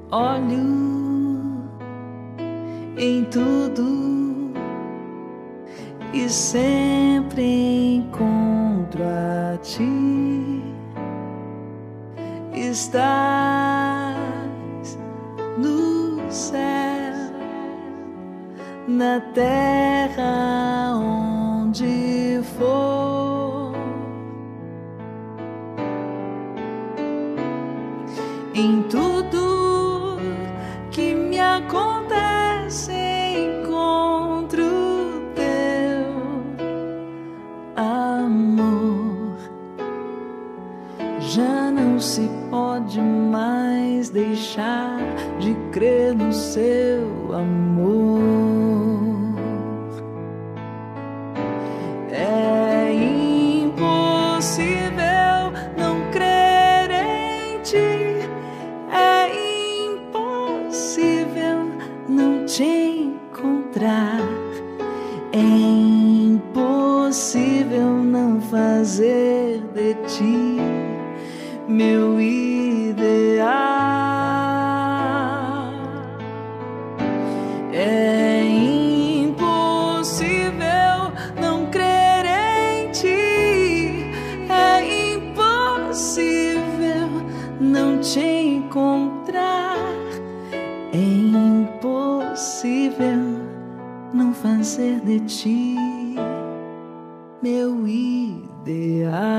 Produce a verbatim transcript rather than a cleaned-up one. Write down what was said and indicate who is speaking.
Speaker 1: olho em tudo e sempre encontro a ti. Estás no céu, na terra, onde for, em tudo que me acontece encontro teu amor. Já não se pode mais deixar de crer no seu amor. É impossível não crer em ti, é impossível não te encontrar, é impossível não fazer de ti meu ideal. É impossível não crer em ti, é impossível não te encontrar, é impossível não fazer de ti meu ideal.